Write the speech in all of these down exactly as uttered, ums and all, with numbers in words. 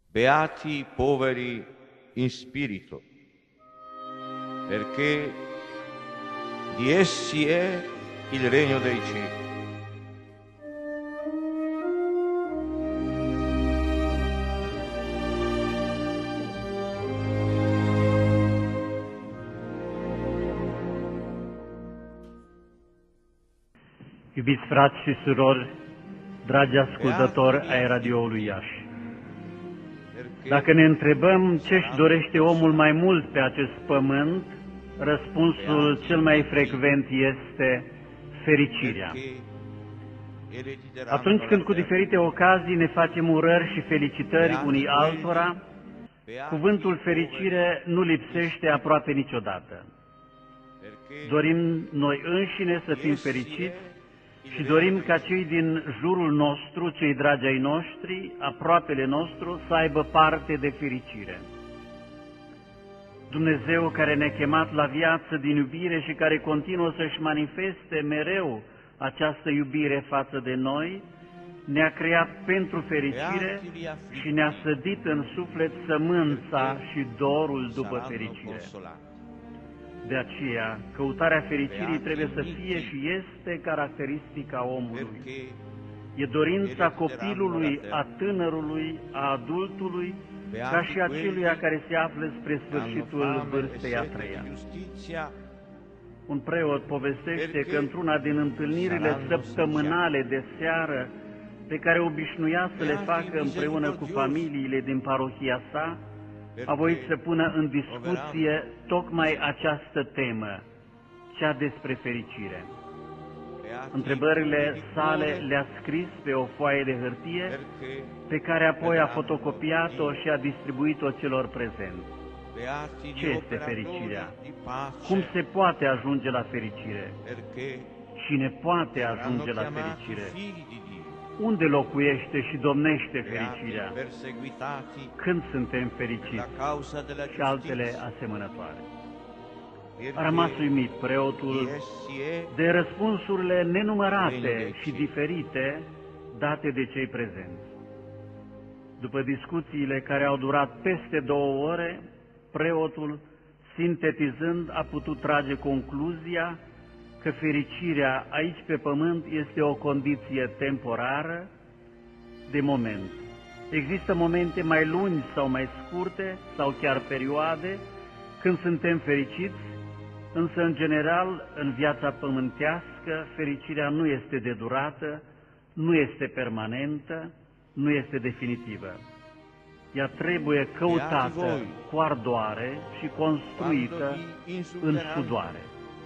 beati i poveri in spirito, perché di essi è il regno dei cieli. Iubiți frați și surori, dragi ascultători ai radioului Iași, dacă ne întrebăm ce își dorește omul mai mult pe acest pământ, răspunsul cel mai frecvent este fericirea. Atunci când cu diferite ocazii ne facem urări și felicitări unii altora, cuvântul fericire nu lipsește aproape niciodată. Dorim noi înșine să fim fericiți și dorim ca cei din jurul nostru, cei dragi ai noștri, aproapele nostru, să aibă parte de fericire. Dumnezeu, care ne-a chemat la viață din iubire și care continuă să-și manifeste mereu această iubire față de noi, ne-a creat pentru fericire și ne-a sădit în suflet sămânța și dorul după fericire. De aceea, căutarea fericirii trebuie să fie și este caracteristica omului. E dorința copilului, a tânărului, a adultului, ca și aceluia care se află spre sfârșitul vârstei a treia. Un preot povestește că într-una din întâlnirile săptămânale de seară pe care obișnuia să le facă împreună cu familiile din parohia sa, a voit să pună în discuție tocmai această temă, cea despre fericire. Întrebările sale le-a scris pe o foaie de hârtie, pe care apoi a fotocopiat-o și a distribuit-o celor prezenți. Ce este fericirea? Cum se poate ajunge la fericire? Cine poate ajunge la fericire? Unde locuiește și domnește fericirea? Când suntem fericiți? Și altele asemănătoare. A rămas uimit preotul de răspunsurile nenumărate și diferite date de cei prezenți. După discuțiile care au durat peste două ore, preotul, sintetizând, a putut trage concluzia că fericirea aici pe pământ este o condiție temporară, de moment. Există momente mai lungi sau mai scurte, sau chiar perioade, când suntem fericiți, însă, în general, în viața pământească, fericirea nu este de durată, nu este permanentă, nu este definitivă. Ea trebuie căutată cu ardoare și construită în sudoare.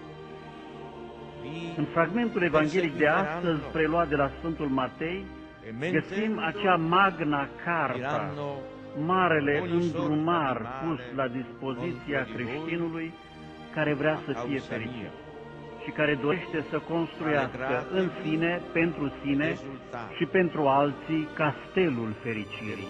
În fragmentul evanghelic de astăzi, preluat de la Sfântul Matei, găsim acea magna carta, marele îndrumar pus la dispoziția creștinului care vrea să fie fericit și care dorește să construiască în sine, pentru sine și pentru alții castelul fericirii.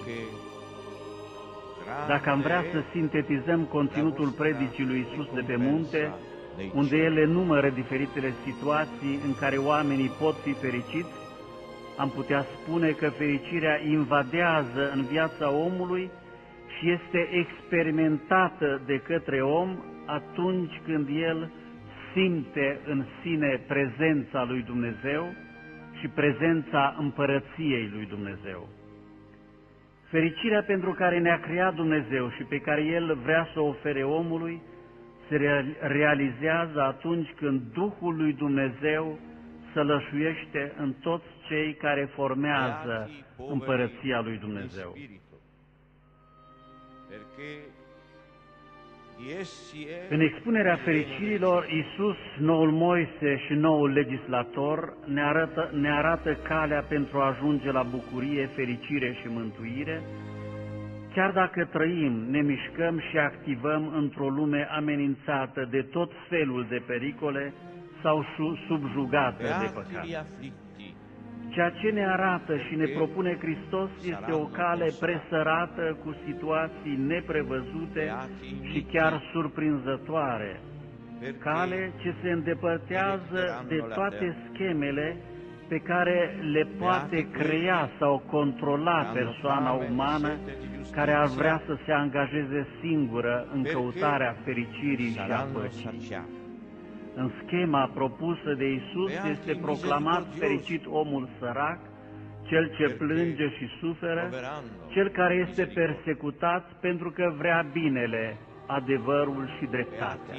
Dacă am vrea să sintetizăm conținutul predicii lui Iisus de pe munte, unde ele numără diferitele situații în care oamenii pot fi fericiți, am putea spune că fericirea invadează în viața omului și este experimentată de către om atunci când el simte în sine prezența lui Dumnezeu și prezența împărăției lui Dumnezeu. Fericirea pentru care ne-a creat Dumnezeu și pe care El vrea să o ofere omului se realizează atunci când Duhul lui Dumnezeu sălășuiește în toți cei care formează împărăția lui Dumnezeu. În expunerea fericirilor, Iisus, noul Moise și noul legislator, ne arată, ne arată calea pentru a ajunge la bucurie, fericire și mântuire, chiar dacă trăim, ne mișcăm și activăm într-o lume amenințată de tot felul de pericole sau subjugată de păcat. Ceea ce ne arată și ne propune Hristos este o cale presărată cu situații neprevăzute și chiar surprinzătoare, cale ce se îndepărtează de toate schemele pe care le poate crea sau controla persoana umană care ar vrea să se angajeze singură în căutarea fericirii și a păcii. În schema propusă de Iisus este proclamat fericit omul sărac, cel ce plânge și suferă, cel care este persecutat pentru că vrea binele, adevărul și dreptatea.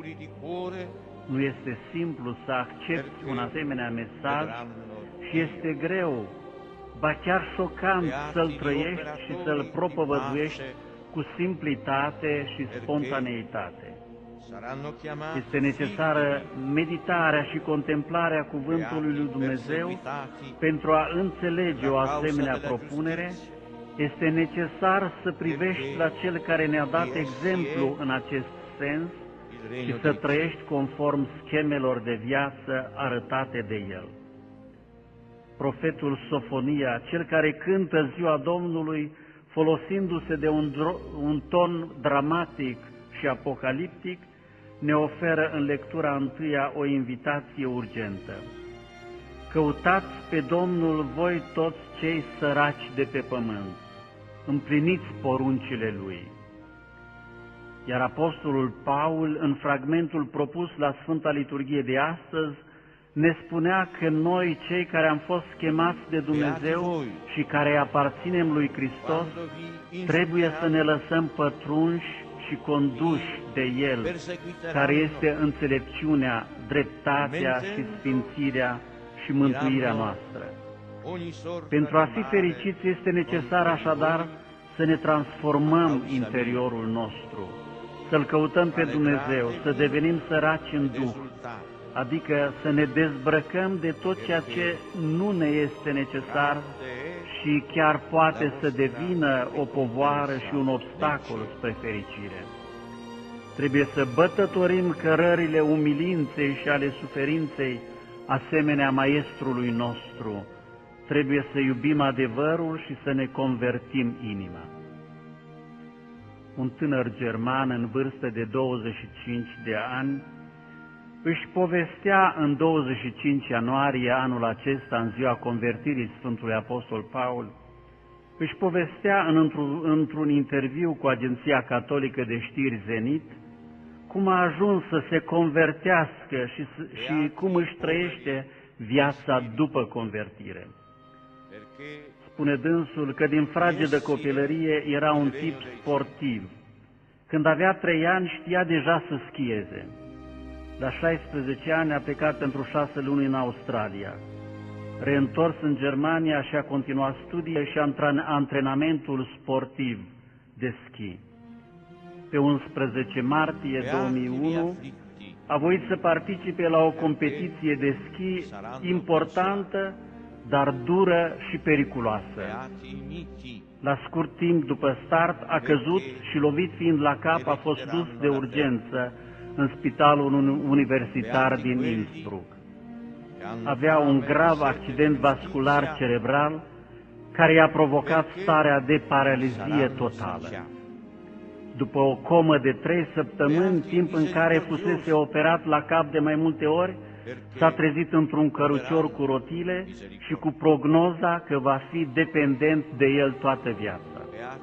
Nu este simplu să accepti un asemenea mesaj și este greu, ba chiar șocant să-l trăiești și să-l propovăduiești cu simplitate și spontaneitate. Este necesară meditarea și contemplarea cuvântului lui Dumnezeu pentru a înțelege o asemenea propunere. Este necesar să privești la Cel care ne-a dat exemplu în acest sens și să trăiești conform schemelor de viață arătate de El. Profetul Sofonia, cel care cântă ziua Domnului folosindu-se de un, un ton dramatic și apocaliptic, ne oferă în lectura întâia o invitație urgentă. Căutați pe Domnul voi toți cei săraci de pe pământ, împliniți poruncile Lui. Iar Apostolul Paul, în fragmentul propus la Sfânta Liturghie de astăzi, ne spunea că noi, cei care am fost chemați de Dumnezeu și care aparținem lui Hristos, trebuie să ne lăsăm pătrunși și conduși de El, care este înțelepciunea, dreptatea și sfințirea și mântuirea noastră. Pentru a fi fericiți este necesar așadar să ne transformăm interiorul nostru, să-L căutăm pe Dumnezeu, să devenim săraci în Duh, adică să ne dezbrăcăm de tot ceea ce nu ne este necesar și chiar poate să devină o povoară și un obstacol spre fericire. Trebuie să bătătorim cărările umilinței și ale suferinței, asemenea maestrului nostru. Trebuie să iubim adevărul și să ne convertim inima. Un tânăr german în vârstă de douăzeci și cinci de ani își povestea în douăzeci și cinci ianuarie anul acesta, în ziua convertirii Sfântului Apostol Paul, își povestea într-un, într-un interviu cu Agenția Catolică de Știri Zenit cum a ajuns să se convertească și, și cum își trăiește viața după convertire. Spune dânsul că din fragedă copilărie era un tip sportiv. Când avea trei ani știa deja să schieze. La șaisprezece ani a plecat pentru șase luni în Australia. Reîntors în Germania și-a continuat studiile și antrenamentul sportiv de schi. Pe unsprezece martie două mii unu a voit să participe la o competiție de schi importantă, dar dură și periculoasă. La scurt timp după start a căzut și, lovit fiind la cap, a fost dus de urgență în spitalul universitar din Innsbruck. Avea un grav accident vascular cerebral care i-a provocat starea de paralizie totală. După o comă de trei săptămâni, timp în care fusese operat la cap de mai multe ori, s-a trezit într-un cărucior cu rotile și cu prognoza că va fi dependent de el toată viața.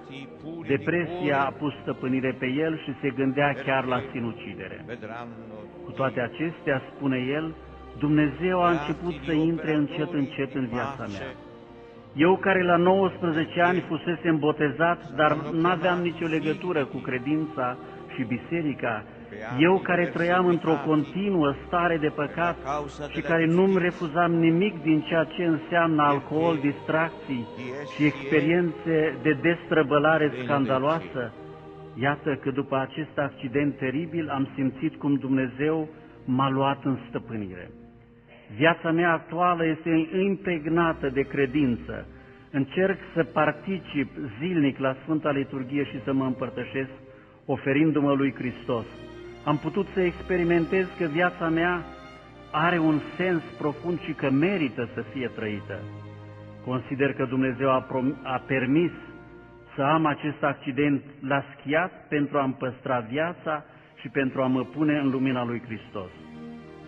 Depresia a pus stăpânire pe el și se gândea chiar la sinucidere. Cu toate acestea, spune el, Dumnezeu a început să intre încet încet în viața mea. Eu, care la nouăsprezece ani fusesem botezat, dar n-aveam nicio legătură cu credința și biserica, eu care trăiam într-o continuă stare de păcat și care nu-mi refuzam nimic din ceea ce înseamnă alcool, distracții și experiențe de destrăbălare scandaloasă, iată că după acest accident teribil am simțit cum Dumnezeu m-a luat în stăpânire. Viața mea actuală este impregnată de credință. Încerc să particip zilnic la Sfânta Liturghie și să mă împărtășesc, oferindu-mă lui Hristos. Am putut să experimentez că viața mea are un sens profund și că merită să fie trăită. Consider că Dumnezeu a, a permis să am acest accident la schiat pentru a-mi păstra viața și pentru a mă pune în lumina lui Hristos.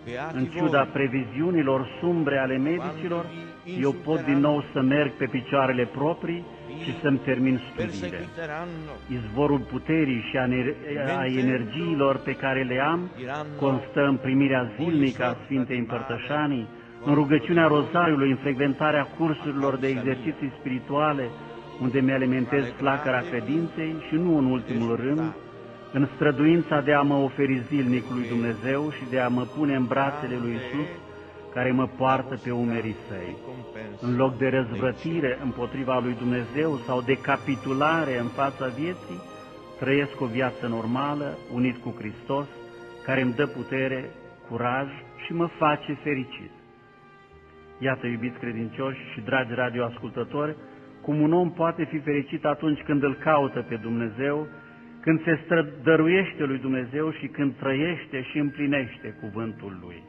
În ciuda previziunilor sumbre ale medicilor, eu pot din nou să merg pe picioarele proprii și să-mi termin studiile. Izvorul puterii și a energiilor pe care le am constă în primirea zilnică a Sfintei Împărtășanii, în rugăciunea rozariului, în frecventarea cursurilor de exerciții spirituale, unde mi-alimentez flacăra credinței și nu în ultimul rând, în străduința de a mă oferi zilnic lui Dumnezeu și de a mă pune în brațele lui Iisus, care mă poartă pe umerii săi. În loc de răzvrătire împotriva lui Dumnezeu sau de capitulare în fața vieții, trăiesc o viață normală, unit cu Hristos, care îmi dă putere, curaj și mă face fericit. Iată, iubiți credincioși și dragi radioascultători, cum un om poate fi fericit atunci când îl caută pe Dumnezeu, când se strădăruiește lui Dumnezeu și când trăiește și împlinește cuvântul Lui.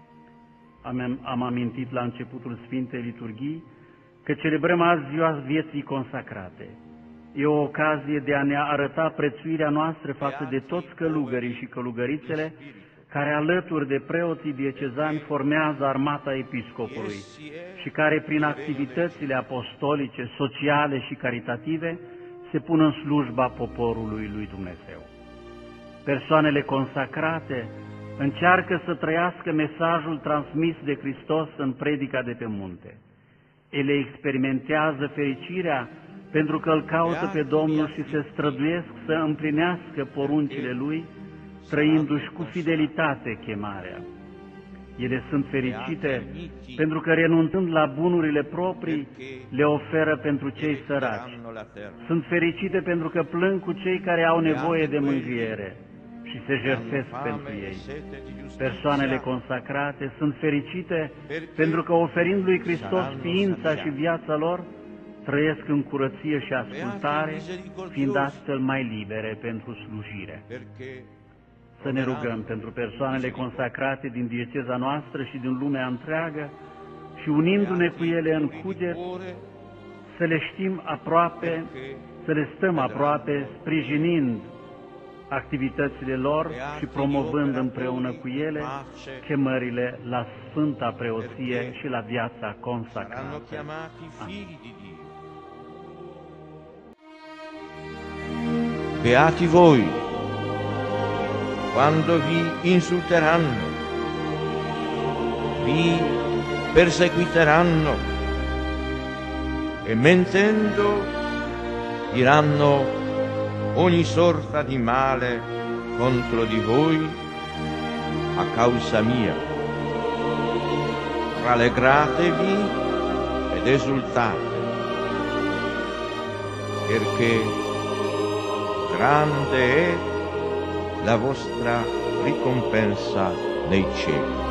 Am, am amintit la începutul Sfintei Liturghii că celebrăm azi ziua vieții consacrate. E o ocazie de a ne arăta prețuirea noastră față de toți călugării și călugărițele care alături de preoții diecezani formează armata episcopului și care prin activitățile apostolice, sociale și caritative se pun în slujba poporului lui Dumnezeu. Persoanele consacrate încearcă să trăiască mesajul transmis de Hristos în predica de pe munte. Ele experimentează fericirea pentru că îl caută pe Domnul și se străduiesc să împlinească poruncile Lui, trăindu-și cu fidelitate chemarea. Ele sunt fericite pentru că, renunțând la bunurile proprii, le oferă pentru cei săraci. Sunt fericite pentru că plâng cu cei care au nevoie de mângâiere și se jertfesc pentru ei. Persoanele consacrate sunt fericite pentru că, oferind lui Hristos ființa și viața lor, trăiesc în curăție și ascultare, fiind astfel mai libere pentru slujire. Să ne rugăm pentru persoanele consacrate din dieceza noastră și din lumea întreagă și, unindu-ne cu ele în cuget, să le știm aproape, să le stăm aproape, sprijinind activitățile lor și promovând împreună cu ele chemările la Sfânta Preoție și la viața consacrată. Amin. Beati voi, quando vi insulteranno, vi perseguiteranno e mentendo diranno ogni sorta di male contro di voi a causa mia. Rallegratevi ed esultate, perché grande è la vostra ricompensa nei cieli.